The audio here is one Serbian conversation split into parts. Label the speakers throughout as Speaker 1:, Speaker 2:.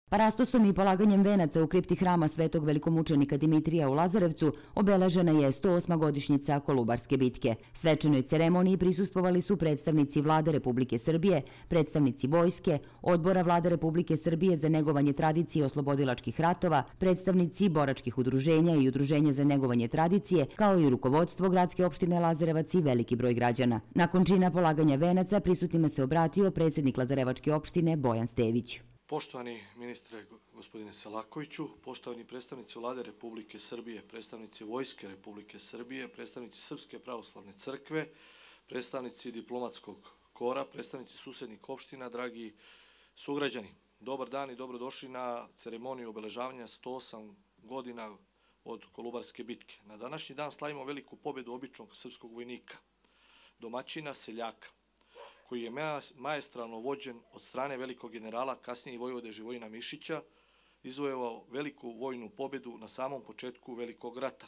Speaker 1: Parastosom i polaganjem venaca u kripti hrama svetog velikomučenika Dimitrija u Lazarevcu obeležena je 108. godišnjica Kolubarske bitke. Svečanoj ceremoniji prisustvovali su predstavnici Vlade Republike Srbije, predstavnici Vojske, Odbora Vlade Republike Srbije za negovanje tradicije oslobodilačkih ratova, predstavnici boračkih udruženja i Udruženja za negovanje tradicije, kao i rukovodstvo gradske opštine Lazarevac i veliki broj građana. Nakon čina polaganja venaca prisutnima se obratio predsednik Lazarevačke opštine Bojan Stević.
Speaker 2: Poštovani ministre gospodine Selakoviću, poštovani predstavnici Vlade Republike Srbije, predstavnici Vojske Republike Srbije, predstavnici Srpske pravoslavne crkve, predstavnici diplomatskog kora, predstavnici susednih opština, dragi sugrađani, dobar dan i dobrodošli na ceremoniju obeležavanja 108 godina od Kolubarske bitke. Na današnji dan slavimo veliku pobedu običnog srpskog vojnika, domaćina, seljaka, koji je maestralno vođen od strane velikog generala, kasnije i vojvode Živojina Mišića, izvojevao veliku vojnu pobedu na samom početku Velikog rata.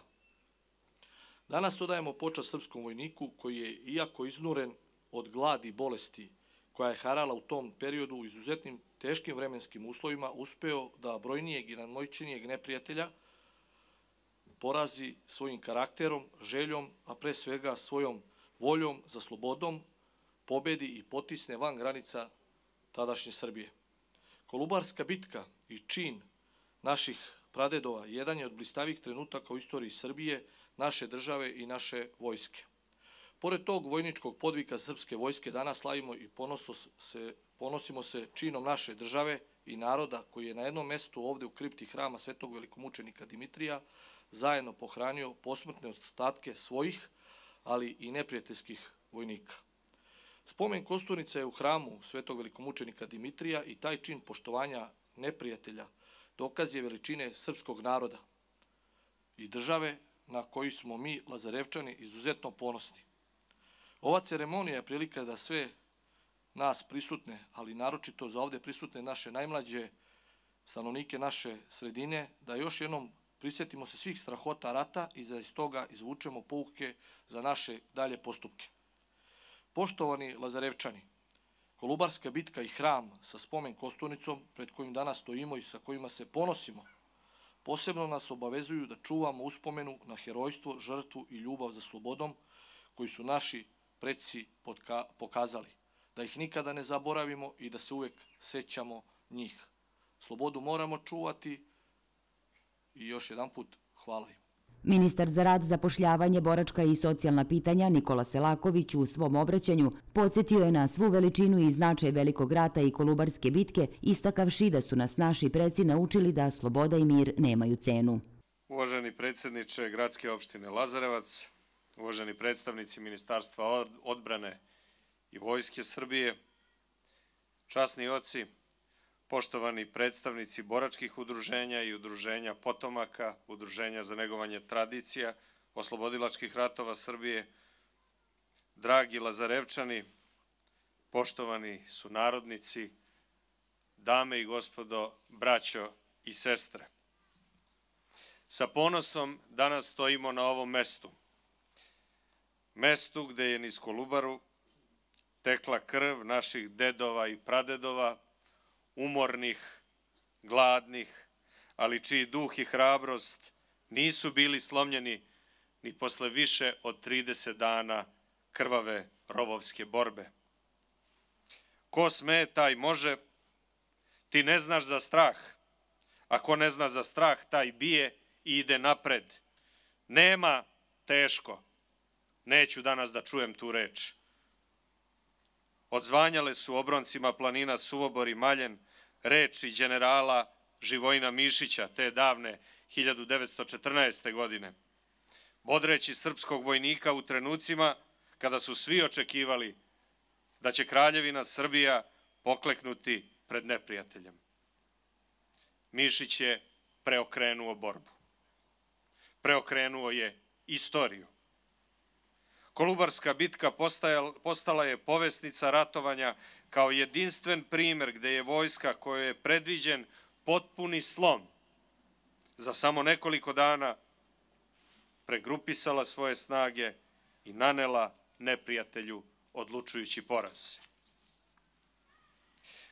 Speaker 2: Danas odajemo počast srpskom vojniku koji je, iako iznuren od gladi i bolesti koja je harala u tom periodu u izuzetnim teškim vremenskim uslovima, uspeo da brojnijeg i nadmoćnijeg neprijatelja porazi svojim karakterom, željom, a pre svega svojom voljom za slobodom, pobedi i potisne van granica tadašnje Srbije. Kolubarska bitka i čin naših pradedova jedan je od blistavih trenutaka u istoriji Srbije, naše države i naše vojske. Pored tog vojničkog podvika srpske vojske danas slavimo i ponosimo se činom naše države i naroda koji je na jednom mestu ovde u kripti hrama svetog velikomučenika Dimitrija zajedno pohranio posmrtne ostatke svojih, ali i neprijateljskih vojnika. Spomen kosturnica je u hramu svetog velikomučenika Dimitrija i taj čin poštovanja neprijatelja dokaz je veličine srpskog naroda i države na koju smo mi, Lazarevčani, izuzetno ponosni. Ova ceremonija je prilika da sve nas prisutne, ali naročito za ovde prisutne naše najmlađe stanovnike naše sredine, da još jednom prisjetimo se svih strahota rata i da iz toga izvučemo pouke za naše dalje postupke. Poštovani Lazarevčani, Kolubarska bitka i hram sa spomen kosturnicom pred kojim danas stojimo i sa kojima se ponosimo, posebno nas obavezuju da čuvamo uspomenu na herojstvo, žrtvu i ljubav za slobodom koji su naši preci pokazali, da ih nikada ne zaboravimo i da se uvek sećamo njih. Slobodu moramo čuvati i još jedan put hvala im.
Speaker 1: Ministar za rad, zapošljavanje, boračka i socijalna pitanja Nikola Selaković u svom obraćanju podsjetio je na svu veličinu i značaj Velikog rata i Kolubarske bitke, istakavši da su nas naši preci naučili da sloboda i mir nemaju cenu.
Speaker 3: Uvaženi predsjedniče gradske opštine Lazarevac, uvaženi predstavnici Ministarstva odbrane i Vojske Srbije, časni oci, poštovani predstavnici boračkih udruženja i udruženja potomaka, udruženja za negovanje tradicija, oslobodilačkih ratova Srbije, dragi Lazarevčani, poštovani sunarodnici, dame i gospodo, braćo i sestre. Sa ponosom danas stojimo na ovom mestu. Mestu gde je niz Kolubaru tekla krv naših dedova i pradedova, umornih, gladnih, ali čiji duh i hrabrost nisu bili slomljeni ni posle više od 30 dana krvave rovovske borbe. Ko sme, taj može, ti ne znaš za strah, a ko ne zna za strah, taj bije i ide napred. Nema teško, neću danas da čujem tu reč. Odzvanjale su obroncima planina Suvobor i Maljen reči generala Živojina Mišića te davne 1914. godine, bodreći srpskog vojnika u trenucima kada su svi očekivali da će Kraljevina Srbija pokleknuti pred neprijateljem. Mišić je preokrenuo borbu. Preokrenuo je istoriju. Kolubarska bitka postala je povesnica ratovanja kao jedinstven primer gde je vojska kojoj je predviđen potpuni slom za samo nekoliko dana pregrupisala svoje snage i nanela neprijatelju odlučujući poraz.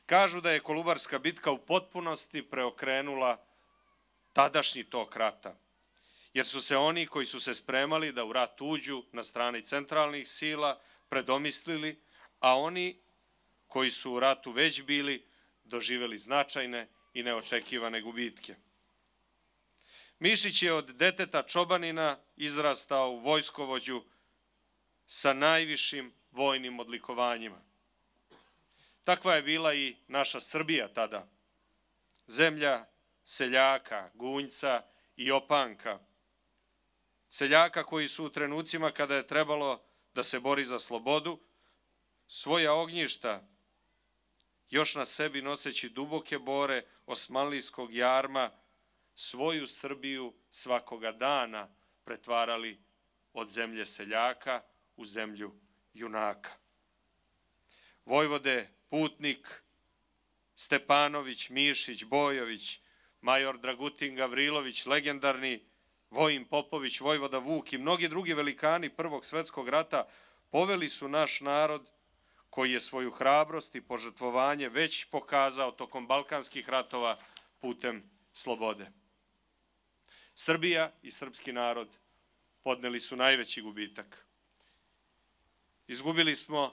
Speaker 3: Kažu da je Kolubarska bitka u potpunosti preokrenula tadašnji tok rata, jer su se oni koji su se spremali da u rat uđu na strani centralnih sila predomislili, a oni koji su u ratu već bili doživeli značajne i neočekivane gubitke. Mišić je od deteta čobanina izrastao u vojskovođu sa najvišim vojnim odlikovanjima. Takva je bila i naša Srbija tada, zemlja seljaka, gunjca i opanka. Seljaka koji su u trenucima kada je trebalo da se bori za slobodu, svoja ognjišta, još na sebi noseći duboke bore osmanlijskog jarma, svoju Srbiju svakoga dana pretvarali od zemlje seljaka u zemlju junaka. Vojvode Putnik, Stepanović, Mišić, Bojović, major Dragutin Gavrilović, legendarni Vojin Popović, vojvoda Vuk i mnogi drugi velikani Prvog svetskog rata poveli su naš narod koji je svoju hrabrost i požrtvovanje već pokazao tokom balkanskih ratova putem slobode. Srbija i srpski narod podneli su najveći gubitak. Izgubili smo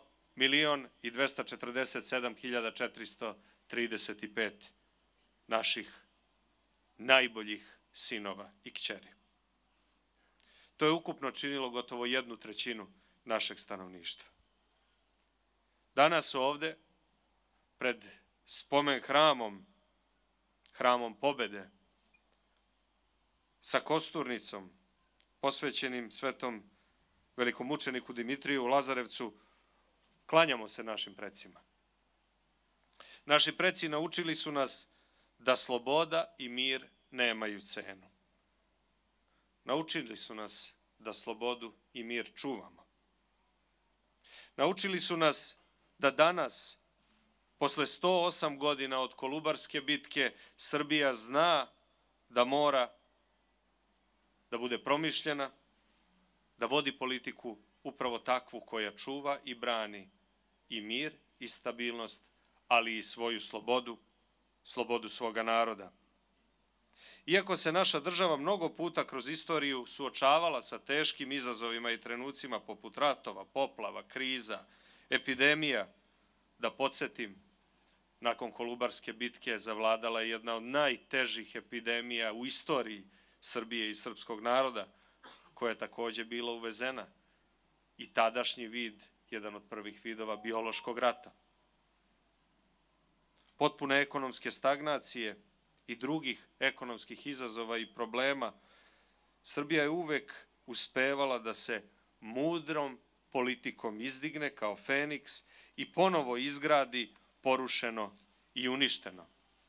Speaker 3: 1.247.435 naših najboljih sinova i kćeri. To je ukupno činilo gotovo 1/3 našeg stanovništva. Danas ovde, pred spomen hramom, hramom pobede, sa kosturnicom, posvećenim svetom velikomučeniku Dimitriju u Lazarevcu, klanjamo se našim precima. Naši preci naučili su nas da sloboda i mir nemaju cenu. Naučili su nas da slobodu i mir čuvamo. Naučili su nas da danas, posle 108 godina od Kolubarske bitke, Srbija zna da mora da bude promišljena, da vodi politiku upravo takvu koja čuva i brani i mir i stabilnost, ali i svoju slobodu, slobodu svoga naroda. Iako se naša država mnogo puta kroz istoriju suočavala sa teškim izazovima i trenucima poput ratova, poplava, kriza, epidemija, da podsjetim, nakon Kolubarske bitke zavladala je jedna od najtežih epidemija u istoriji Srbije i srpskog naroda, koja je takođe bila uvezena, i tadašnji vid, jedan od prvih vidova biološkog rata. Potpune ekonomske stagnacije i drugih ekonomskih izazova i problema, Srbija je uvek uspevala da se mudrom politikom izdigne kao Feniks i ponovo izgradi porušeno i uništeno.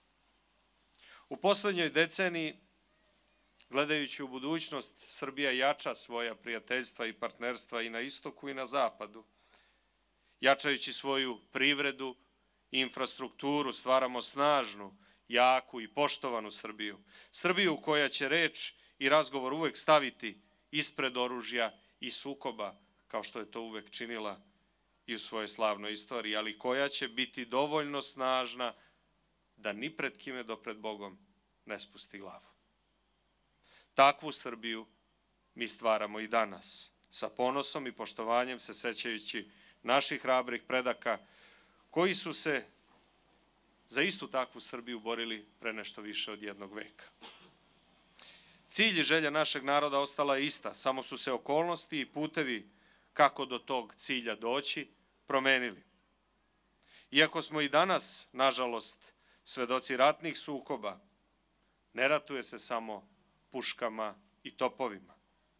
Speaker 3: U poslednjoj deceniji, gledajući u budućnost, Srbija jača svoja prijateljstva i partnerstva i na istoku i na zapadu. Jačajući svoju privredu i infrastrukturu, stvaramo snažnu, jaku i poštovanu Srbiju. Srbiju koja će reč i razgovor uvek staviti ispred oružja i sukoba, kao što je to uvek činila i u svojoj slavnoj istoriji, ali koja će biti dovoljno snažna da ni pred kime do pred Bogom ne spusti glavu. Takvu Srbiju mi stvaramo i danas, sa ponosom i poštovanjem se sećajući naših hrabrih predaka koji su se za istu takvu Srbiju borili pre nešto više od 1 veka. Cilj i želja našeg naroda ostala je ista, samo su se okolnosti i putevi kako do tog cilja doći promenili. Iako smo i danas, nažalost, svedoci ratnih sukoba, ne ratuje se samo puškama i topovima.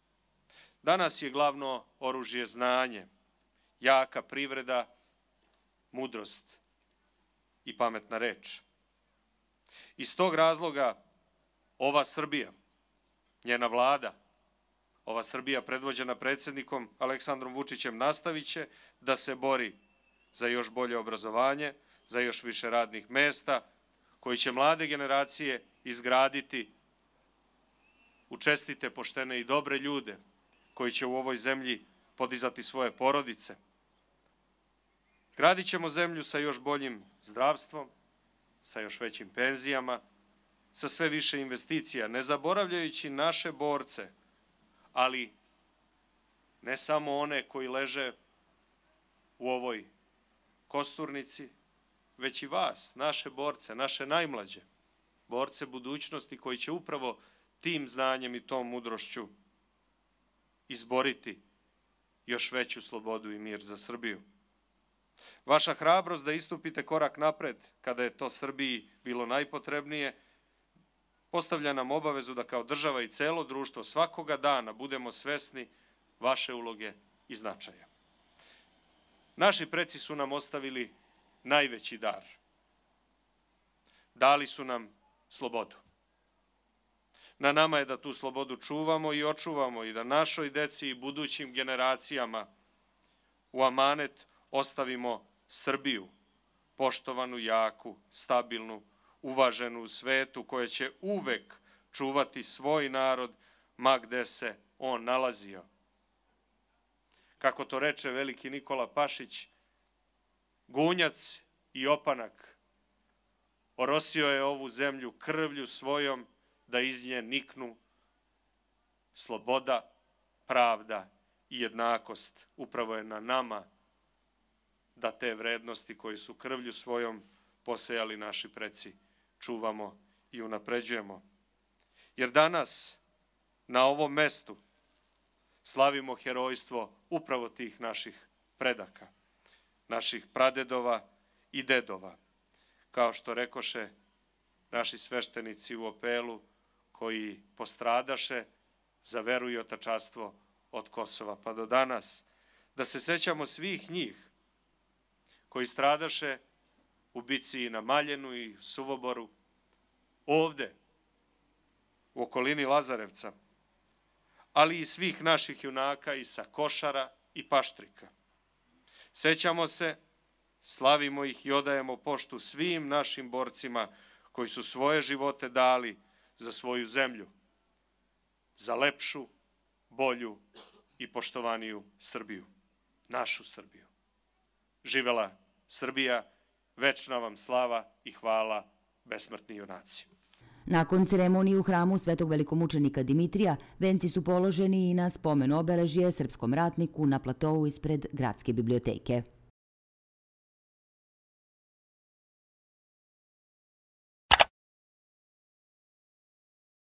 Speaker 3: Danas je glavno oružje znanje, jaka privreda, mudrost i pametna reč. Iz tog razloga ova Srbija, njena vlada, ova Srbija predvođena predsjednikom Aleksandrom Vučićem nastavit će da se bori za još bolje obrazovanje, za još više radnih mesta, koji će mlade generacije izgraditi u čestite, poštene i dobre ljude, koji će u ovoj zemlji podizati svoje porodice. Gradit ćemo zemlju sa još boljim zdravstvom, sa još većim penzijama, sa sve više investicija, ne zaboravljajući naše borce, ali ne samo one koji leže u ovoj kosturnici, već i vas, naše borce, naše najmlađe, borce budućnosti koji će upravo tim znanjem i tom mudrošću izboriti još veću slobodu i mir za Srbiju. Vaša hrabrost da istupite korak napred kada je to Srbiji bilo najpotrebnije, postavlja nam obavezu da kao država i celo društvo svakoga dana budemo svesni vaše uloge i značaja. Naši preci su nam ostavili najveći dar. Dali su nam slobodu. Na nama je da tu slobodu čuvamo i očuvamo i da našoj deci i budućim generacijama u amanet ostavimo Srbiju, poštovanu, jaku, stabilnu, uvaženu u svetu, koja će uvek čuvati svoj narod ma gde se on nalazio. Kako to reče veliki Nikola Pašić, gunjac i opanak orosio je ovu zemlju krvlju svojom da iz nje niknu sloboda, pravda i jednakost. Upravo je na nama da te vrednosti koje su krvlju svojom posejali naši preci čuvamo i unapređujemo. Jer danas na ovom mestu slavimo herojstvo upravo tih naših predaka, naših pradedova i dedova. Kao što rekoše naši sveštenici u Opelu, koji postradaše za veru i otačanstvo od Kosova pa do danas, da se sećamo svih njih koji stradaše u bici na Maljenu i Suvoboru, ovde, u okolini Lazarevca, ali i svih naših junaka i sa Košara i Paštrika. Sećamo se, slavimo ih i odajemo poštu svim našim borcima koji su svoje živote dali za svoju zemlju, za lepšu, bolju i poštovaniju Srbiju, našu Srbiju. Živela Srbija, večna vam slava i hvala, besmrtni junaci.
Speaker 1: Nakon ceremonije u hramu svetog velikomučenika Dimitrija, venci su položeni i na spomen obeležje srpskom ratniku na platovu ispred gradske biblioteke.